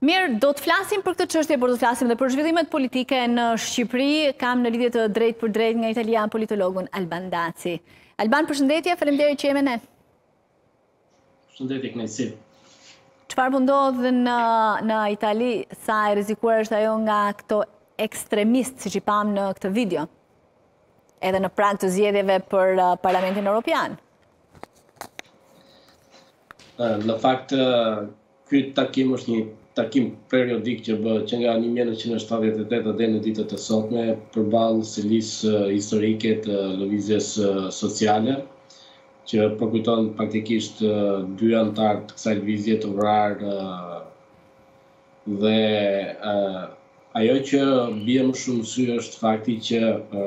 Mirë, do të flasim për këtë çështje, por do të flasim dhe për zhvillimet politike në Shqipëri. Kam në lidhje të drejt për drejt nga Italia politologun Alban Daci. Alban, përshëndetje, faleminderit që jemi ne. Përshëndetje, kënaqësi. Çfarë po ndodh në Itali, sa e rrezikuar është ajo nga këto ekstremistë, siç i pam në këtë video, edhe në prag të zgjedhjeve për Parlamentin Evropian? Në fakt, ky takim është një takim periodik që bëhet që nga 1978 deri në ditët e sotme përballë selisë historike të lëvizjes sociale, që përkujton praktikisht dy antar të kësaj lëvizje të vrarë dhe ajo që bie më shumë në sy është fakti që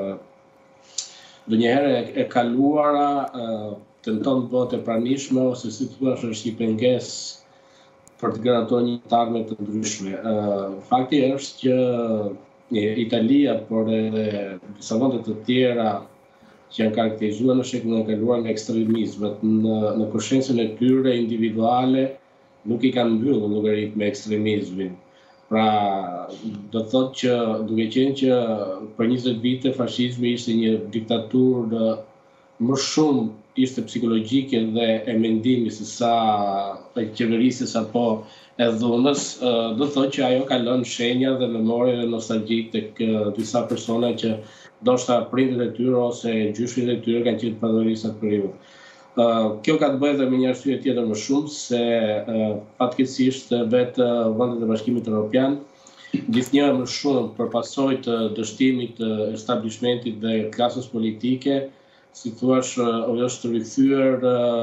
ndonjëherë e kaluara tenton të bëhet e pranishme ose si thua është një pengesë për të garantuar një tarme të ndryshme. Fakti është që Italia, por edhe disa vende të tjera që janë karakterizuar në shekullin e kaluar nga ekstremizmet në konsciencën e tyre individuale nuk i kanë mbyllur llogaritë me ekstremizmin. Pra, do të thotë që duke qenë që për 20 vite fashizmi ishte një diktaturë më shumë ishte psikologjike dhe e mendimi se sa e qeverisjes apo e dhunës, do të thotë që ajo ka lënë shenja dhe memorie dhe nostalgjik tek disa persona që ndoshta prindërit e tyre ose gjyshrit e tyre kanë qenë padorisa të periudhë. Kjo ka të bëjë dhe me një arsye tjetër më shumë, se fatkeqësisht vetë vendet e Bashkimit Evropian gjithnjë më shumë për pasojë të dështimit të establishmentit dhe klasës politike, si thua, është rikthyer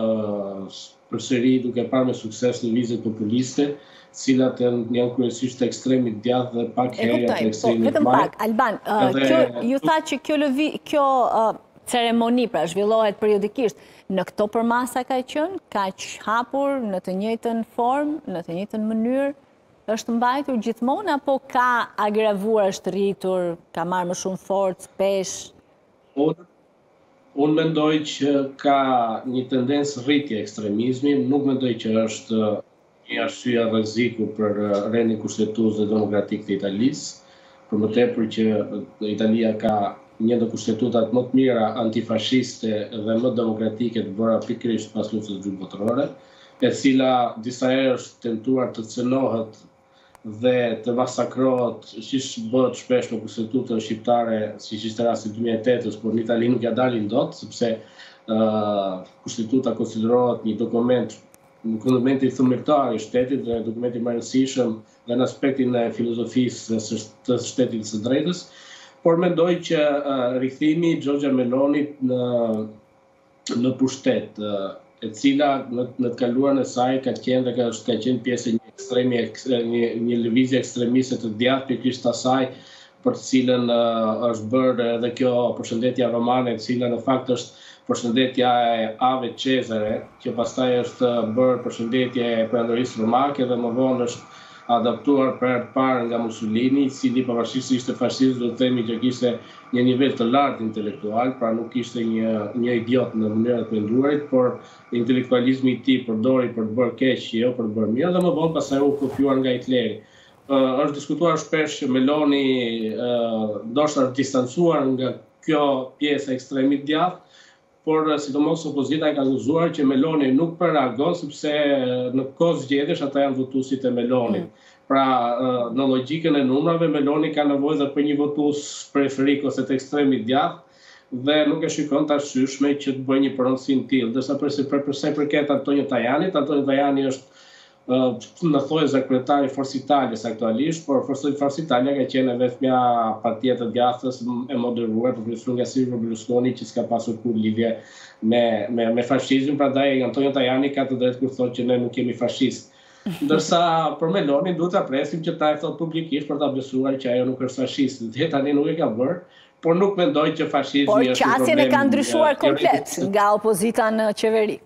përsëri duke parë me sukses lëvizjet populiste, cilat janë kryesisht të ekstremit djathtë dhe pak herë të ekstremit vetëm pak, Alban, ju tha që kjo ceremoni pra zhvillohet periodikisht, në këto përmasa ka qenë, kaq hapur, në të njëjtën formë, në të njëjtën mënyrë, është mbajtur gjithmonë apo ka agravuar, është rritur, ka marrë më shumë forcë, peshë? Unë mendoj që ka një tendencë rritje ekstremizmi, nuk mendoj që është një arsye rreziku për rendin kushtetues dhe demokratik të Italisë, për më tepër që Italia ka një ndër kushtetutat më të mira antifashiste dhe më demokratike të bëra pikërisht pas luftës së dytë botërore, e cila disa herë është tentuar të cënohet dhe të masakrohet, siç bëhet shpesh në kushtetutën shqiptare, siç ishte rasti 2008-s, por në Itali nuk ja dalin dot, sepse kushtetuta konsiderohet një dokument i themërtar i shtetit dhe dokument i më i rëndësishëm dhe në aspektin e filozofisë të shtetit së drejtës, por mendoj që rikthimi i Giorgia Melonit në pushtet, e cila në të kaluarën e saj ka qenë dhe ka qenë pjesë e një lëvizje ekstremiste të djathtë, pikërisht asaj për të cilën është bërë edhe kjo përshëndetja romane, e cila në fakt është përshëndetja e Ave Cesare, që pastaj është bërë përshëndetje e perandorisë romake dhe më vonë është adaptuar për të parë nga Mussolini, i cili pavarësisht se ishte fashist, do të themi që kishte një nivel të lartë intelektual, pra nuk ishte një idiot në mënyrën e menduarit, por intelektualizmi i tij përdori për të bërë keq, jo për të bërë mirë, dhe më vonë pastaj u kopjuar nga Hitleri. Është diskutuar shpesh që Meloni ndoshta është distancuar nga kjo pjesë e ekstremit djathtë, por sidomos opozita ka akuzuar që Meloni nuk reagon sepse në kohë zgjedhjesh ata janë votuesit e Melonit. Pra, në logjikën e numrave, Meloni ka nevojë dhe për një votues preferik ose të ekstremit djathtë dhe nuk e shikon të arsyeshme që të bëjë një pronësim të tillë. Ndërsa për sa i përket Antonio Tajanit është në thojë kryetari Forca Italia aktualisht, por Forca Italia ka qenë vetëm partia e djathtës e moderuar përfituar nga Silvio Berlusconi, që s'ka pasur kur lidhje me fashizmin, prandaj Antonio Tajani ka të drejtë kur thotë që ne nuk jemi fashist. Ndërsa për Meloni duhet ta presim që ta e thotë publikisht për ta besuar që ajo nuk është fashist. Dhe tani nuk e ka bërë, por nuk mendoj që fashizmi është një problem. Por qasjen e ka ndryshuar komplet nga opozita në qeveri.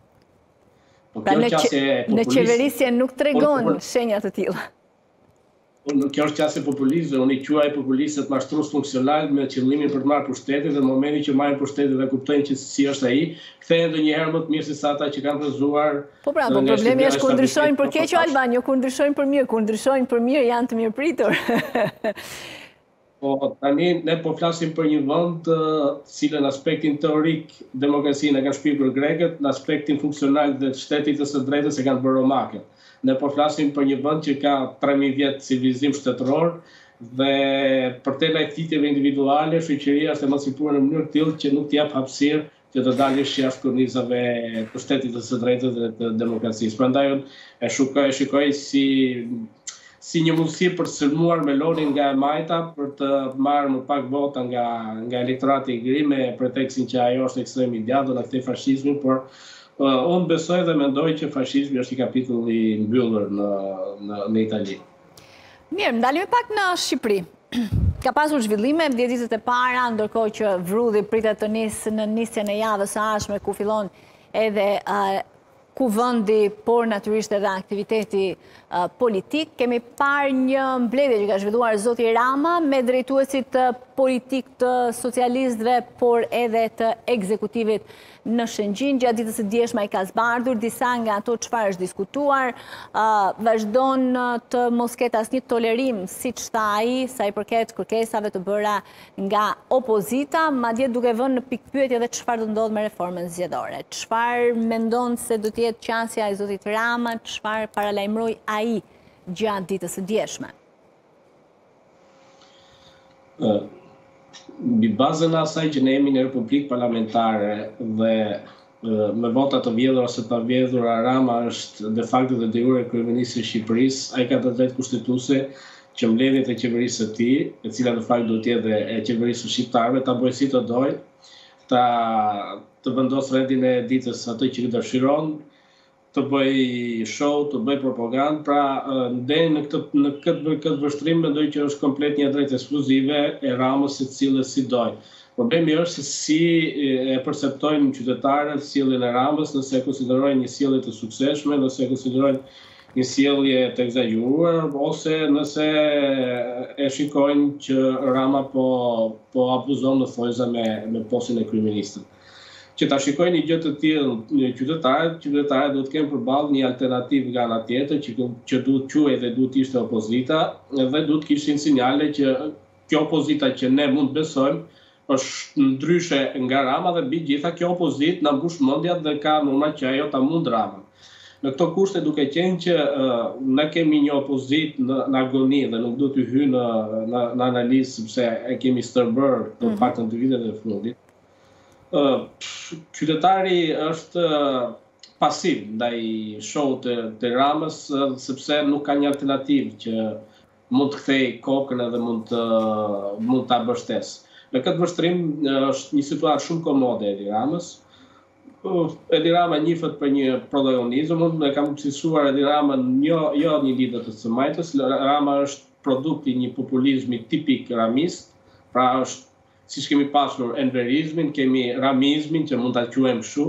Pra në qeverisje nuk tregon shenjat të tilla. Kjo është qasje populiste, unë i quaj populistët mashtrues funksional me qëllimin për të marrë pushtetin dhe në momentin që marrin pushtetin dhe kuptojnë që si është ai, kthehen ndonjëherë më të mirë se sa ata që kanë rrezuar. Po pra, po problemi është kur ndryshojnë për keq Alban, jo kur ndryshojnë për mirë, kur ndryshojnë për mirë janë të mirëpritur. Po tani ne po flasim për një vend cilën aspektin teorik demokracinë e kanë shpirtur grekët, në aspektin funksional dhe shtetit të së drejtës e kanë bërë romakët. Ne po flasim për një vend që ka 3000 vjet civilizim shtetëror dhe për te lajthitjeve individuale, shoqëria është emancipuar në mënyrë tillë që nuk t'jap hapësirë që të dalësh jashtë kornizave të shtetit të së drejtës dhe të demokracisë. Prandaj e shikoj si një mundësi për të sulmuar Melonin nga e majta për të marrë më pak vota nga elektorati i gri me pretekstin që ajo është ekstrem i djathtë do ta kthej fashizmin, por unë besoj dhe mendoj që fashizmi është i kapitulli mbyllur në Itali. Mirë, ndalemi pak në Shqipëri. Ka pasur zhvillime 10 ditët e para, ndërkohë që vrudhi pritet të nisë në nisjen e javës së ardhshme ku fillon edhe kuvendi, por natyrisht edhe aktiviteti politik. Kemi parë një mbledhje që ka zhvilluar zoti Rama me drejtuesit politik të socialistëve, por edhe të ekzekutivit në Shëngjin. Gjatë ditës së djeshme ai ka zbardhur disa nga ato çfarë është diskutuar, vazhdon të mos ketë asnjë tolerim, siç tha ai, sa i përket kërkesave të bëra nga opozita, madje duke vënë në pikpyetje edhe çfarë do ndodh me reformën zgjedhore. Çfarë mendon se do të jetë qansja e zotit Rama, çfarë paralajmëroi ai gjatë ditës së djeshme? Mbi bazën e asaj që ne jemi në Republikë Parlamentare dhe me vota të vjedhura ose të vjedhura, Rama është de facto dhe de jure kryeministri i Shqipërisë, ai ka të drejtë kushtetuese që mbledhjet e qeverisë së tij, e cila de facto do të jetë e qeverisë së shqiptarëve, ta bëjë si të dojë, të vendosë rendin e ditës atë që dëshiron, të bëj show, të bëj propagandë, pra në këtë vështrim mendoj që është komplet një drejtë ekskluzive e Ramës secilës si doj. Problemi është se si e perceptojnë qytetarët sjelljen e Ramës, nëse e konsiderojnë një sjellje të suksesshme, nëse e konsiderojnë një sjellje të egzageruar, ose nëse e shikojnë që Rama po abuzon në thojza me postin e kryeministit. Që ta shikojnë një gjë të tillë qytetarët do të kenë përballë një alternativë nga ana tjetër që duhet quhej dhe duhet ishte opozita, dhe duhet kishin sinjale që kjo opozita që ne mund besojmë është ndryshe nga Rama dhe mbi gjitha kjo opozitë na mbush mendjat dhe ka norma që ajo ta mund Ramën. Në këto kushte duke qenë që ne kemi një opozitë në agoni dhe nuk duhet të hyj në analizë sepse e kemi stërbër në paktën 2 vitet e fundit. Qytetari është pasiv ndaj show-ut të Ramës sepse nuk ka një alternativë që mund të kthej kokën edhe mund ta mbështesë. Në këtë vështrim është një situatë shumë komode Edi Ramës. Edi Rama njihet për një protagonizëm, unë e kam cilësuar Edi Ramën jo një lider të së majtës. Rama është produkt i një populizmi tipik ramist, pra është siç kemi pasur enverizmin, kemi ramizmin që mund ta quajmë kështu.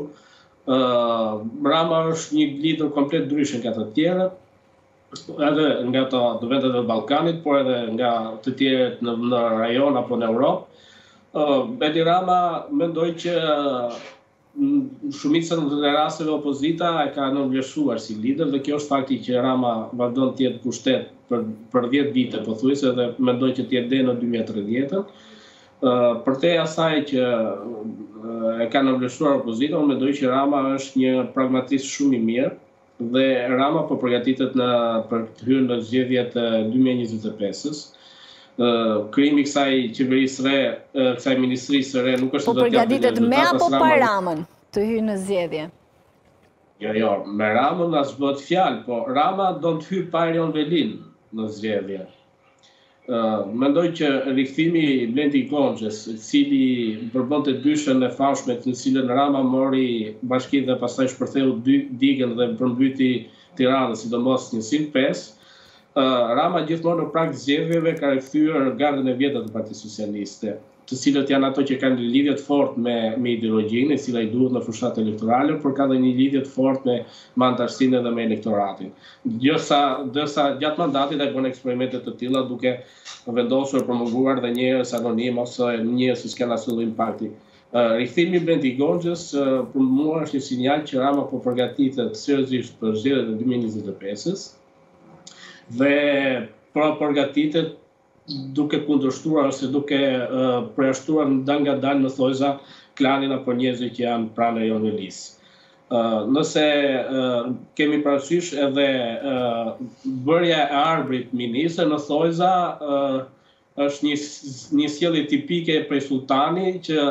Rama është një lider komplet ndryshe nga të tjerët, edhe nga të vendet e Ballkanit, por edhe nga të tjerët në rajon apo në Europë. Edi Rama mendoj që shumicën e rasteve opozita e ka nënvlerësuar si lider dhe kjo është fakti që Rama vazhdon të jetë pushtet për 10 vite pothuajse dhe mendoj që të jetë deri në 2030. Për te asaj që e ka nënvlerësuar opozita, unë mendoj që Rama është një pragmatist shumë i mirë dhe Rama po përgatitet për të hyrë në zgjedhjet e 2025-s. Krijimi i kësaj qeverisë re, kësaj ministrisë së re nuk është do të përgatitet me apo pa Ramën të hyjë në zgjedhje? Jo, me Ramën as bëhet fjalë, po Rama do të hyjë pa Erion Velin në zgjedhje. Mendoj që rikthimi i Blendi Gonxhës, i cili përbënte dyshën e fashme të cilën Rama mori bashkinë dhe pastaj shpërtheu digën dhe përmbyti Tiranën, sidomos në 105, Rama gjithmonë në prag zgjedhjeve ka rikthyer gardën e vjetër të Partisë Socialiste. të cilët janë ato që kanë lidhje të fortë me ideologjinë, e cila i duhet në fushat elektorale, por ka dhe një lidhje të fortë me antarësinë dhe me elektoratin. Dërsa gjatë mandatit ai bën eksperimente të tilla duke vendosur promovuar dhe njerëz anonim ose njerëz që s'kan asnjë impakti. Rikthimi i Blendi Goxhës për mua është një sinjal që Rama po përgatitet seriozisht për zgjedhjet e 2025-s dhe përgatitet duke kundërshtuar ose duke përjashtuar nga dalë në thojza klanin apo njerëzit që janë pranë Erion Velis. Nëse kemi parasysh edhe bërja e Arbrit ministër në thojza është një sjellje tipike prej sultani që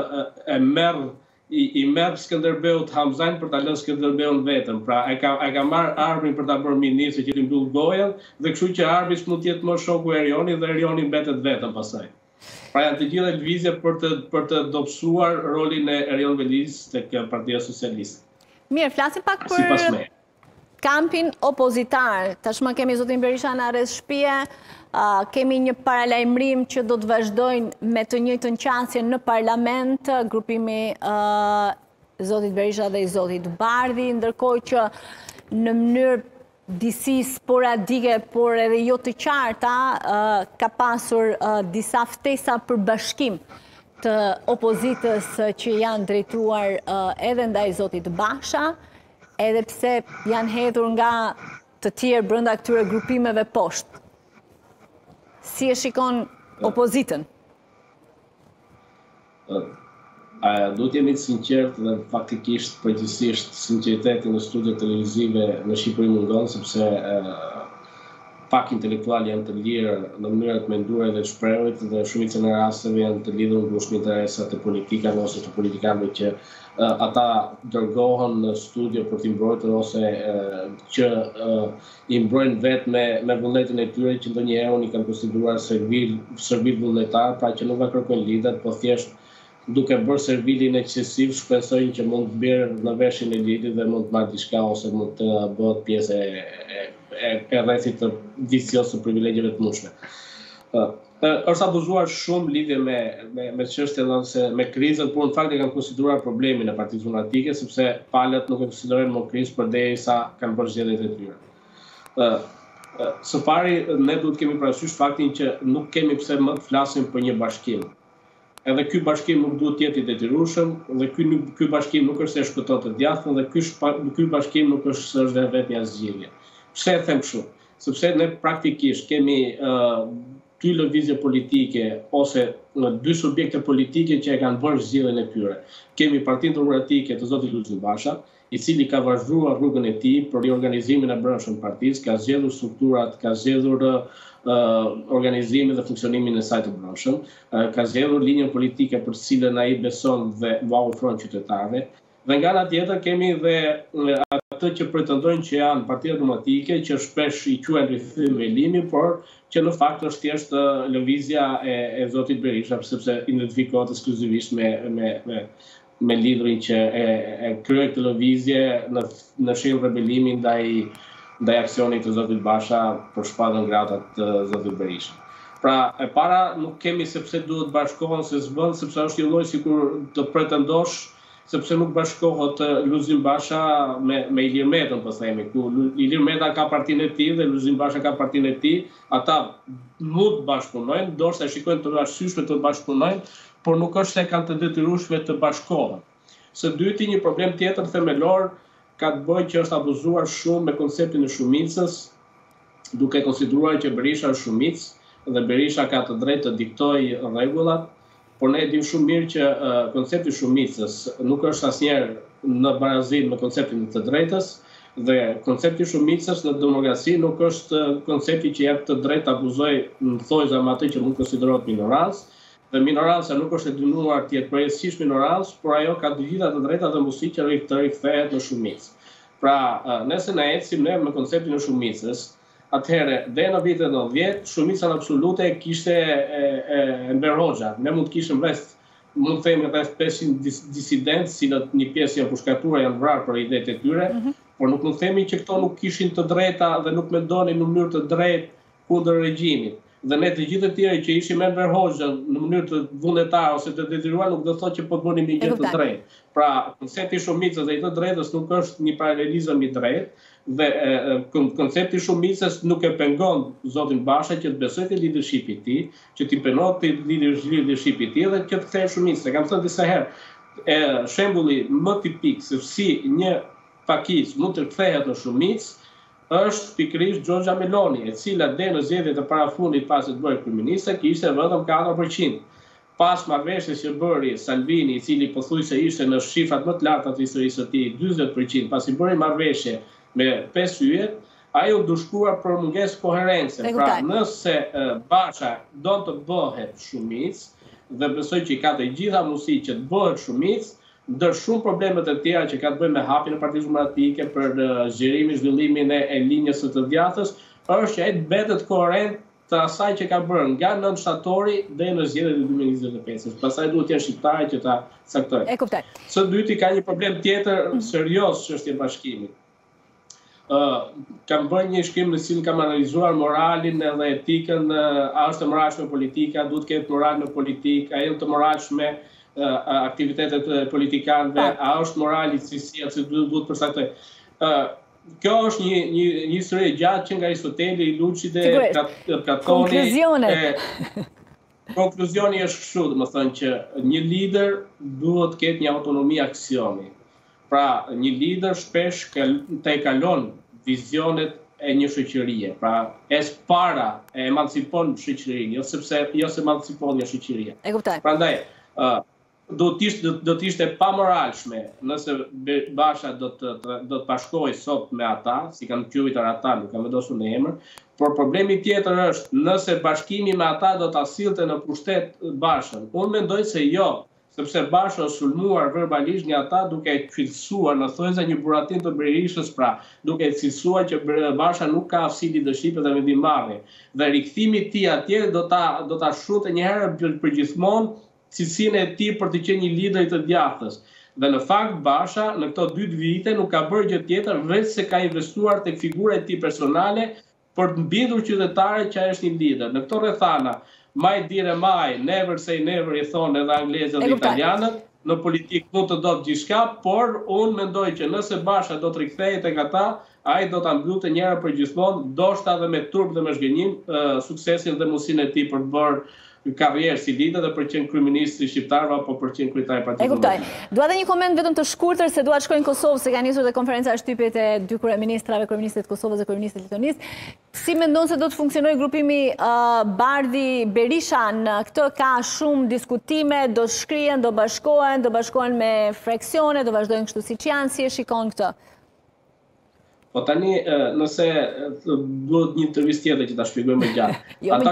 i merr Skënderbeut Hamzajn për ta lënë Skënderbeun vetëm. Pra e ka marrë Arbrin për ta bërë ministër që t'i mbyll gojën dhe kështu që Arbi s'mund të jetë më shoku i Erionit dhe Erioni mbetet vetëm pastaj. Pra janë të gjitha lëvizje për të dobësuar rolin e Erion Velis tek Partia Socialiste. Mirë, flasim pak për kampin opozitar. Tashmë kemi zotin Berisha në arrest shtëpie, kemi një paralajmërim që do të vazhdojnë me të njëjtën qasje në parlament, grupimi zotit Berisha dhe i zotit Bardhi, ndërkohë që në mënyrë disi sporadike, por edhe jo të qarta, ka pasur disa ftesa për bashkim të opozitës që janë drejtuar edhe ndaj zotit Basha, edhe pse janë hedhur nga të tjerë brenda këtyre grupimeve poshtë. Si e shikon opozitën? Duhet jemi të sinqertë dhe faktikisht përgjithsisht sinqeriteti në studiot televizive në Shqipëri mungon, sepse pak intelektual janë të lirë në mënyrë të menduar dhe të shprehur dhe shumica në rasteve janë të lidhur ngushtë me interesat e politikanëve ose të politikanëve që ata dërgohen në studio për t'i mbrojtur ose që i mbrojnë vetë me vullnetin e tyre që ndonjëherë unë i kanë konsideruar servil vullnetar, pra që nuk kërkojnë lidhet, po thjesht duke bërë servilin eksesiv shpresojnë që mund të bjerë në veshin e lidhit dhe mund të marrë diçka ose mund të bëhet pjesë e rrethit të vicios të privilegjeve të mundshme. Është abuzuar shumë lidhje me çështjen ose me krizën, por në fakt e kanë konsideruar problemin e Partisë Demokratike sepse palët nuk e konsiderojnë më krizë përderisa kanë bërë zgjedhjet e tyre. Së pari, ne duhet kemi parasysh faktin që nuk kemi pse më të flasim për një bashkim. Edhe ky bashkim nuk duhet të jetë i detyrueshëm, dhe ky bashkim nuk është se shkëton të djathtën, dhe ky bashkim nuk është se është vetë një zgjidhje. Pse e them kështu? Sepse ne praktikisht kemi dy lëvizje politike ose dy subjekte politike që e kanë bërë zgjedhjen e tyre. Kemi Partinë Demokratike të zotit Lulzim Basha, i cili ka vazhduar rrugën e tij për riorganizimin e brendshëm të partisë, ka zgjedhur strukturat, ka zgjedhur organizimin dhe funksionimin e saj të brendshëm, ka zgjedhur linjën politike për të cilën ai beson dhe ua ofron qytetarëve. Dhe nga ana tjetër kemi dhe atë që pretendojnë që janë partia demokratike, që shpesh i quajnë rrethim velimi, por që në fakt është thjesht lëvizja e zotit Berisha, sepse identifikohet ekskluzivisht me lidhrin që e kryej këtë lëvizje në shenjë rebelimi ndaj aksionit të zotit Basha për shpatën gratat të zotit Berisha. Pra, e para nuk kemi sepse duhet bashkohen se s'bën, sepse është një lloj sikur të pretendosh sepse nuk bashkohet Lulzim Basha me Ilir Metën, po themi. Ilir Meta ka partinë e tij dhe Lulzim Basha ka partinë e tij, ata mund të bashkëpunojnë, ndoshta shikojnë të arsyeshme të bashkëpunojnë, por nuk është se kanë të detyrueshme të bashkohen. Së dyti, një problem tjetër themelor ka të bëjë që është abuzuar shumë me konceptin e shumicës, duke konsideruar që Berisha është shumicë dhe Berisha ka të drejtë të diktojë rregullat, por ne e dim shumë mirë që koncepti i shumicës nuk është asnjëherë në barazim me konceptin e të drejtës dhe koncepti i shumicës në demokraci nuk është koncepti që jep të drejtë të abuzojë në thojza me atë që mund konsiderohet minorancë. Dhe minoranca nuk është e dënuar të jetë përjetësisht minorancë, por ajo ka të gjitha të drejtat dhe mundësi që të rikthehet në shumicë. Pra, nëse na ecim ne me konceptin e shumicës, atëherë deri në vitet 90, shumica absolute kishte Enver Hoxha. Ne mund të kishim mund të themi rreth 500 disidentë, cilët një pjesë janë përshkatuar, janë vrarë për idetë e tyre, por nuk mund të themi që këto nuk kishin të drejta dhe nuk mendonin në mënyrë të drejtë kundër regjimit. Dhe ne të gjithë të tjerë që ishim Enver Hoxha në mënyrë të vullnetare ose të detyruar nuk do të thotë që po të bënim një gjë të drejtë. Pra, koncepti i shumicës dhe i të drejtës nuk është një paralelizëm i drejtë dhe koncepti i shumicës nuk e pengon zotin Basha që të besojë te leadershipi i tij, që të penohet te leadershipi i tij dhe që të kthehej shumicës. E kam thënë disa herë, shembulli më tipik se si një pakicë mund të kthehet në shumicë është pikërisht Giorgia Meloni, e cila deri në zgjedhjet e parafundit pasi të bëri kryeministe kishte vetëm 4%. Pas marrëveshjes që bëri Salvini, i cili pothuajse ishte në shifrat më të larta të historisë së tij, 40%, pasi bëri marrëveshje me 5 yjet, ai u dushkuar për mungesë koherence. Pra, nëse Basha do të bëhet shumicë dhe besoj që ka të gjitha mundësi që të bëhet shumicë, ndër shumë problemet e tjera që ka të bëjnë me hapjen e Partisë Demokratike për zgjerimin, zhvillimin e linjës së të djathtas, është që ai të mbetet koherent të asaj që ka bërë nga 9 shtatori deri në zgjedhjet e 2025. Pastaj duhet të jenë shqiptarë që ta caktojnë. E kuptoj. Së dyti ka një problem tjetër serioz çështja e bashkimit. Kam bërë një shkrim në cilin kam analizuar moralin edhe etikën, a është e moralshme politika, duhet të ketë moral në politikë, a janë të moralshme aktivitetet politikanëve, a është morali cilësia që duhet përcaktoj. Kjo është një histori e gjatë që nga Aristoteli, Luçi dhe Platoni. Konkluzioni është kështu, domethënë që një lider duhet të ketë një autonomi aksioni. Pra, një lider shpesh të e kalon vizionet e një shoqërie. Pra, para e emancipon shoqërinë, jo se emancipon një shoqërie. E kuptoj. Prandaj, do të ishte pamoralshme nëse Basha do të bashkohej sot me ata, si kanë quajtur ata, nuk kam vendosur në emër, por problemi tjetër është nëse bashkimi me ata do ta sillte në pushtet Bashën. Unë mendoj se jo, sepse Basha është sulmuar verbalisht nga ata duke e cilësuar në thojza një buratin të Berishës, pra duke e cilësuar që Basha nuk ka aftësi leadershipi dhe vendimmarrje. Dhe rikthimi i tij atje do ta shunte një herë përgjithmonë cilësinë e tij për të qenë një lider i të djathtës. Dhe në fakt Basha në këto 2 vite nuk ka bërë gjë tjetër veç se ka investuar tek figura e tij personale për të mbitur qytetarët që ai është një lider. Në këto rrethana, mai dire mai, never say never i thonë edhe anglezët dhe italianët, në politikë mund të do të gjithçka, por unë mendoj që nëse Basha do të rikthehej tek ata, ai do ta mbyllte një herë për gjithmonë, ndoshta edhe me turp dhe me zhgënjim, suksesin dhe mundësinë e tij për të bërë karrierë si lider dhe për të qenë kryeminist i shqiptarëve apo për të qenë kryetari i Partisë Demokratike. E kuptoj. Dua edhe një koment vetëm të shkurtër se dua të shkoj në Kosovë se ka nisur dhe konferenca e shtypjet e 2 kryeministrave, kryeministit të Kosovës dhe kryeministit të Letonisë. Si mendon se do të funksionojë grupimi Bardhi-Berisha në këtë? Ka shumë diskutime, do shkrihen, do bashkohen me freksione, do vazhdojnë kështu siç janë, si e shikon këtë? Po tani, nëse duhet një intervistë tjetër që ta shpjegoj më gjatë. Ata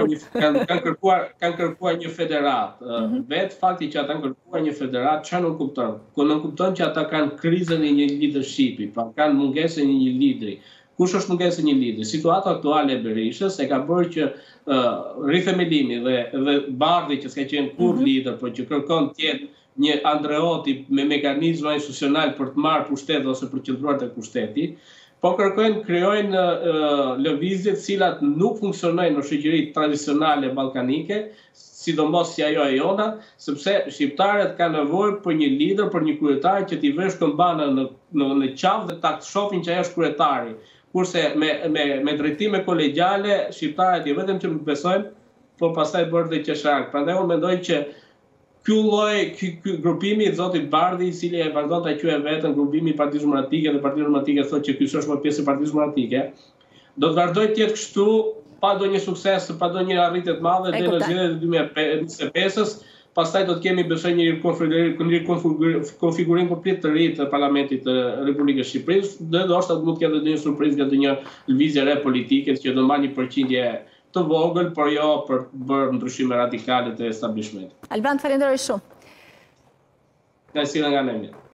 kanë kërkuar një federat. Vetë fakti që ata kanë kërkuar një federat, çfarë nuk kupton? Nuk kupton që ata kanë krizën e një leadershipi, pra kanë mungesën e një lideri. Kush është mungesa e një lideri? Situata aktuale e Berishës e ka bërë që rithemelimi dhe Bardhi që s'ka qenë kurrë lider, por që kërkon të jetë një Andreoti me mekanizma institucional për të marrë pushtet ose për të qëndruar tek pushteti, po krijojnë lëvizje të cilat nuk funksionojnë në shoqëritë tradicionale ballkanike, sidomos si ajo e jona, sepse shqiptarët kanë nevojë për një lider, për një kryetar që t'i vesh këmbana në qafë dhe ta shohin që ai është kryetari. Kurse me drejtime kolegjiale, shqiptarët jo vetëm që nuk besojnë, por pastaj bërë dhe qesharak. Prandaj unë mendoj që ky grupimi i zotit Bardhi, i cili e vazhdon ta quajë veten grupimi i Partisë Demokratike dhe Partia Demokratike thotë që ky s'është më pjesë e Partisë Demokratike, do të vazhdojë të jetë kështu pa ndonjë sukses, pa ndonjë arritje të madhe deri në zgjedhjet e 2025-s. Pastaj do të kemi besoj një konfigurim komplet të ri të Parlamentit të Republikës së Shqipërisë, dhe ndoshta mund të ketë një surprizë nga ndonjë lëvizje re politike që do marrë një përqindje të vogël, por jo për të bërë ndryshime radikale të establishmentit. Alban, falenderoj shumë. Nga ne.